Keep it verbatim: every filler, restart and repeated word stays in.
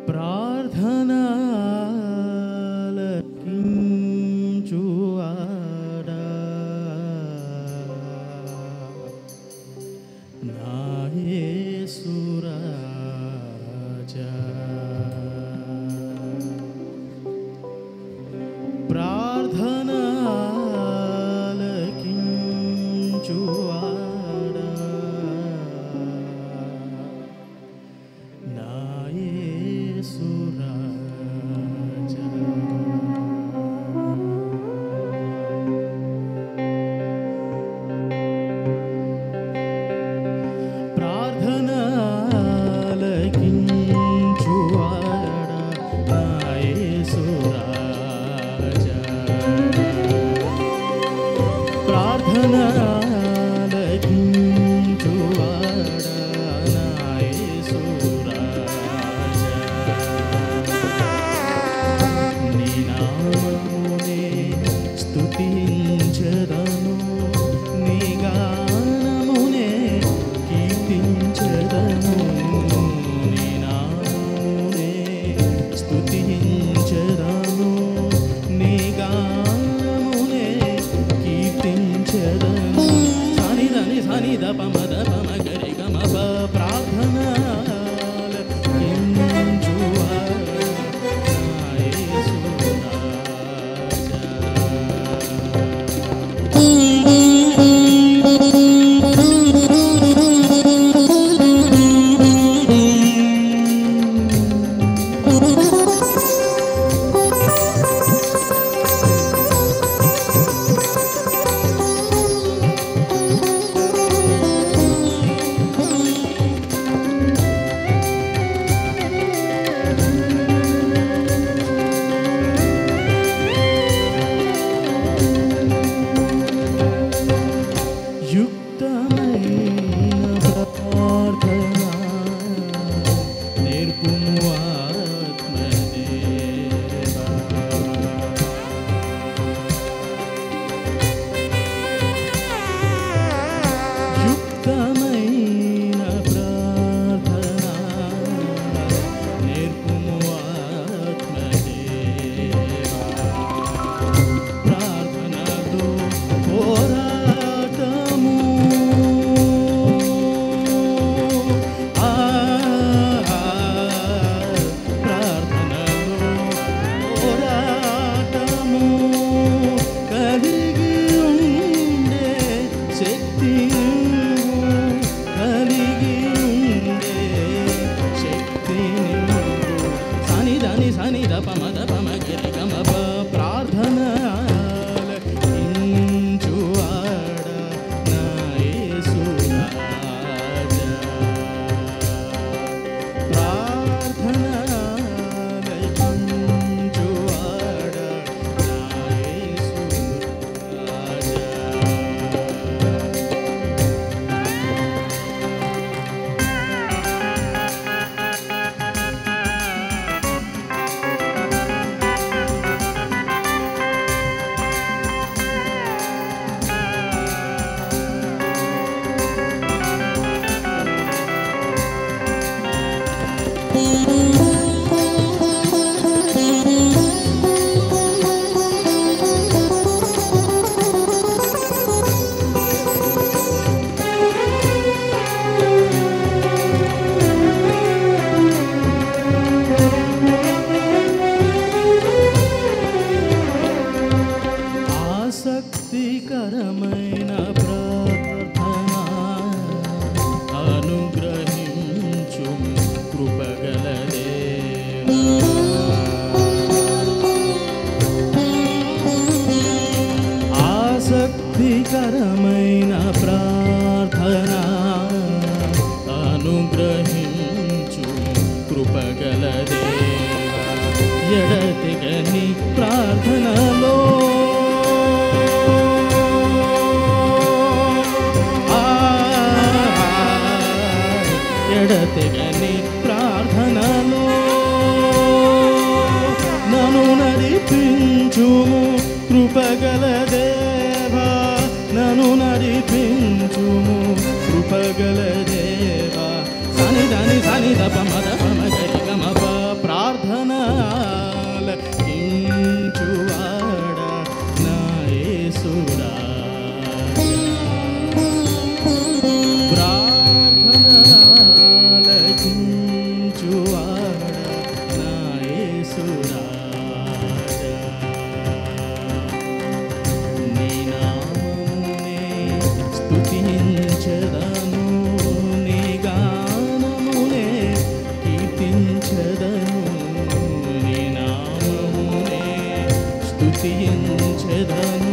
ప్రార్థనలకించువాడా నా యేసు రాజా ప్రార్థనలకించువాడా నా యేసు రాజా ప్రార్థనలకించువాడా నా యేసు రాజా ప్రార్థనలకించువాడా నా యేసు రాజా నీ నామమునే స్తుతించెదను నీ గానమునే కీర్తించెదను నీ నామమునే స్తుతించెదను నీ గానమునే కీర్తించెదను సని దని సని దప మద పమ గరి గమ ప ప్రార్థనలకించువాడా నా యేసు రాజా యుక్తమైన ప్రార్థన నేర్పుము ఆత్మదేవా యుక్తమైన ప్రార్థన నేర్పుము ఆత్మదేవా ప్రార్థనలో పోరాటము ఆ ప్రార్థనలో పోరాటము కలిగి ఉండే శక్తి కలిగి ఉండే శక్తి సని దని సని దప మద పమ గిరి గమ ప ప్రార్థనలకించువాడా నా యేసు రాజా ప్రార్థనలకించువాడా నా యేసు రాజా ఆసక్తికరమైన ప్రార్థన అనుగ్రహించు కృపగల దేవా ఆసక్తికరమైన ప్రార్థన అనుగ్రహించు కృపగల దేవా ఎడతెగని ప్రార్థనలో ఎడతెగని ప్రార్థనలో నన్ను నడిపించుము కృపగల దేవా నన్ను నడిపించుము కృపగల దేవా సని దని సని దప మద పమ గరి గమ ప ప్రా స్తుతించెదను